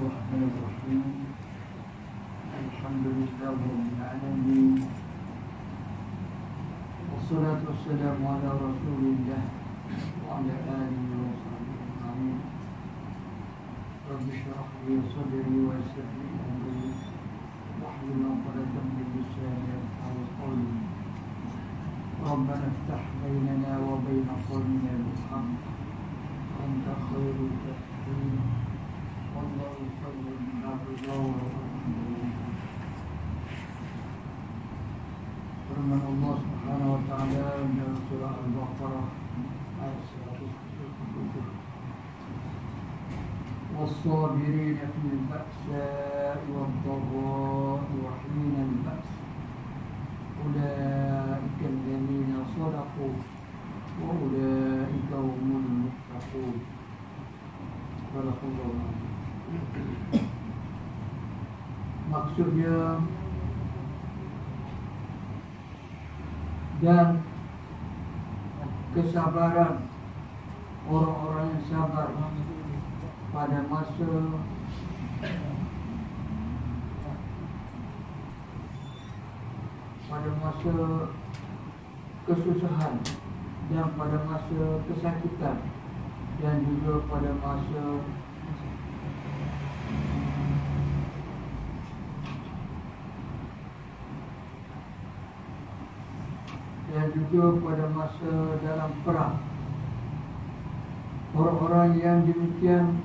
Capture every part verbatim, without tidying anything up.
الرحمن الرحيم. الحمد لله رب العالمين، والصلاة والسلام على رسول الله وعلى آله وصحبه أجمعين. رب اشرح لي صدري ويسر لي أمري واحلل عقدة من لساني يفقهوا قولي. ربنا افتح بيننا وبين قومنا بالحق وأنت خير الفاتحين. والله خير الحافظين. Firman Allah Subhanahu wa taala dalam surah Al-Baqarah ayat seratus tujuh. والصابرين في البأساء والضراء وحين البأس أولئك الذين صدقوا وأولئك هم المتقون. صدق الله العظيم. Maksudnya dan kesabaran orang-orang yang sabar pada masa pada masa kesusahan dan pada masa kesakitan dan juga pada masa dan juga pada masa dalam perang. Orang-orang yang demikian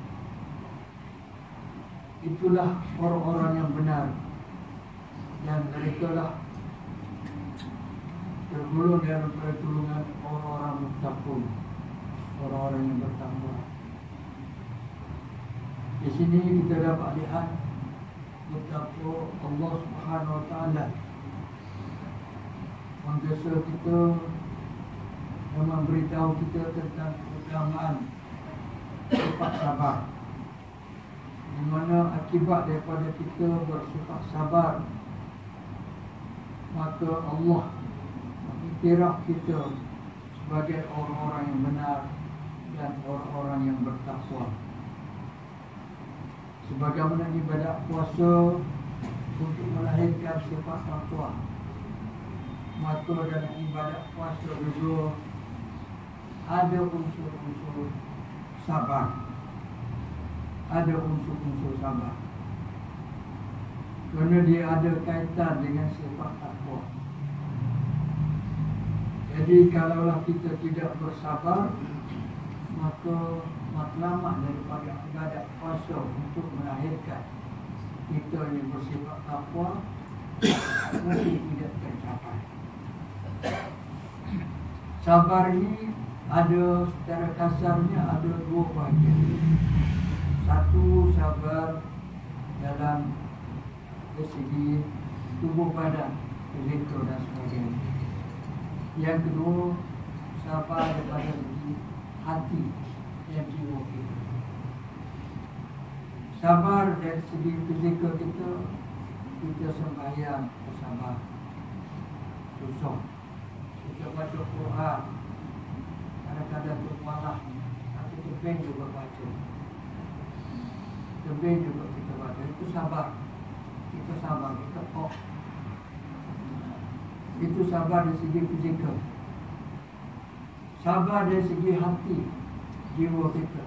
itulah orang-orang yang benar, dan mereka lah tergolong dalam pertolongan orang-orang muttaqun, orang-orang yang bertakwa. Di sini kita dapat lihat betapa Allah Subhanahu wa taala menggesa kita dan memberitahu kita tentang keutamaan sifat sabar, di mana akibat daripada kita bersifat sabar, maka Allah mengiktiraf kita sebagai orang-orang yang benar dan orang-orang yang bertakwa. Sebagaimana ibadat puasa untuk melahirkan sifat takwa, maka dalam ibadat puasa juga ada unsur-unsur sabar, ada unsur-unsur sabar, kerana dia ada kaitan dengan sifat takwa. Jadi kalaulah kita tidak bersabar, maka matlamat daripada ibadat puasa untuk melahirkan kita yang bersifat takwa mungkin tidak tercapai. Sabar ini ada, secara kasarnya ada dua bahagian. Satu, sabar dalam segi tubuh badan, fizikal dan sebagainya. Yang kedua, sabar daripada segi hati dan jiwa kita. Sabar dari segi fizikal kita, kita sembahyang bersabar, susah. Kita baca Quran, kadang-kadang termalah, tapi tebing juga baca, tebing juga kita baca. Itu sabar. Kita sabar, kita kok. Itu sabar dari segi fizikal. Sabar dari segi hati, jiwa kita,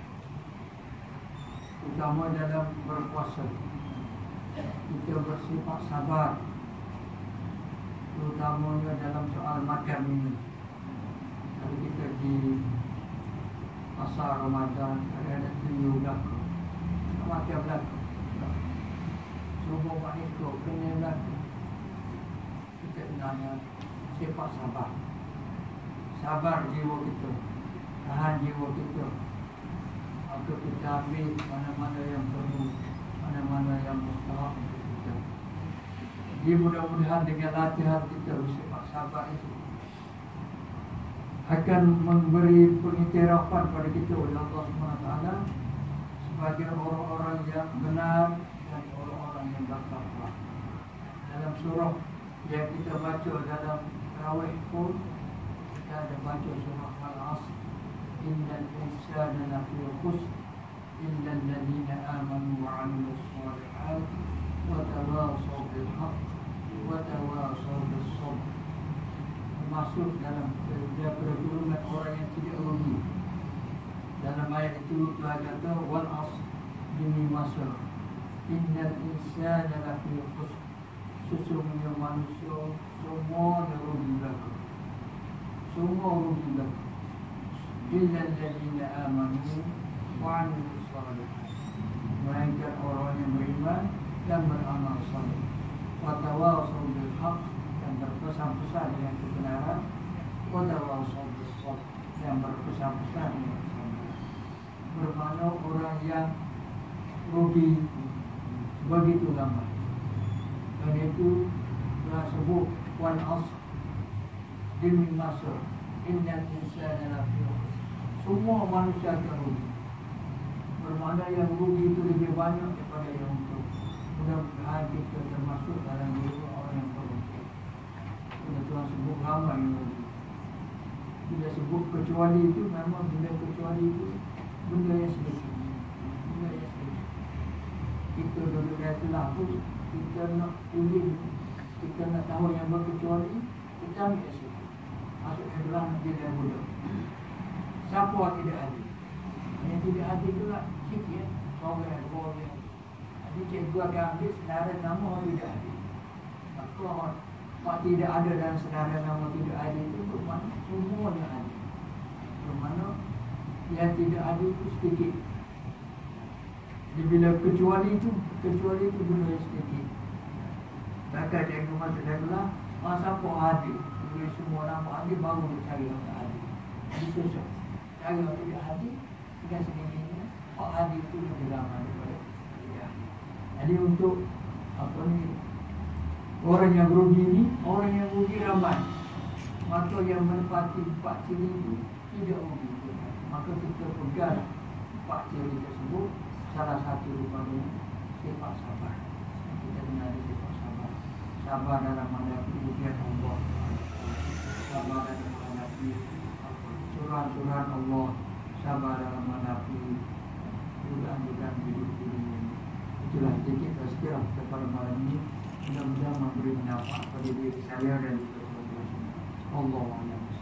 terutama dalam berpuasa, kita bersifat sabar, terutamanya dalam soal makan minum. Kalau kita di pasar Ramadan, ada tuyul belaka, nak makan belaka, semua manusia kena belaka. Kita sebenarnya sifat sabar. Sabar jiwa kita, tahan jiwa kita, maka kita ambil mana-mana yang perlu, mana-mana yang mustahak untuk kita. Jadi mudah-mudahan dengan latihan kita bersifat sabar itu akan memberi pengiktirafan pada kita oleh Allah subhanahu wa taala sebagai orang-orang yang benar dan orang-orang yang bertakwa. Dalam surah yang kita baca dalam tarawih pun kita ada baca surah Al-Asr, innal insana lafi khusr إلا الذين آمنوا وعملوا الصالحات وتواصوا بالحق وتواصوا بالصبر. Masuk dalam daripada golongan orang yang tidak rugi. Dalam ayat itu Tuhan kata wal asr, demi masa, innal insana lafi khusr, sesungguhnya manusia semua rugi belaka, semua rugi belaka, illa alladhina amanu wa amilus shalihat, melainkan orang yang beriman dan beramal saleh, wa tawassaw bil haqq, yang berpesan-pesan dengan kebenaran, wa tawassaw bis sabr, yang berpesan-pesan dengan kesabaran. Bermakna orang yang rugi begitu ramai. Dan itu telah sebut wal asr, demi masa, innal insana lafi khusr, semua manusia akan rugi. Bermakna yang rugi itu lebih banyak daripada yang untung. Mudah-mudahan kita termasuk dalam dua orang yang beruntung. Bila Tuhan sebut ramai yang rugi, bila sebut kecuali itu, memang bila kecuali itu benda yang sedikit, benda yang sedikit. Kita duduk dari itulah pun, kita nak pilih, kita nak tahu yang berkecuali, kita ambil sedikit. Masuk ke dalam dia dah mudah. Siapa yang tidak adil? Yang tidak adil itu lah sikit, seorang, dua orang. Jadi cikgu akan ambil senarai nama orang tidak adil. Maka orang Pak tidak ada dalam senarai nama tidak adil itu bermakna semuanya adil. Bermakna yang tidak adil itu sedikit. Jadi bila kecuali itu, kecuali itu benda yang sedikit. Takkan cikgu masuk dalam kelas, masa apa adil? Bila semua orang adil baru dia cari orang adil. Jadi susah. Cari orang tidak adil, dengan sedikitnya, orang adil itu lebih ramai daripada tidak adil. Jadi untuk apa ni, orang yang rugi ni, orang yang rugi ramai. Maka yang menepati empat ciri itu tidak rugi. Maka kita pegang empat ciri tersebut. Salah satu daripada sifat sabar. Kita kenali sifat sabar. Sabar dalam menghadapi ujian Allah. Sabar dalam menghadapi surat-surat Allah. Sabar dalam menghadapi godaan-godaan hidup di dunia. Itulah sedikit tazkirah kepada malam ini. Mudah-mudahan memberi manfaat pada diri saya dan juga kepada Allah.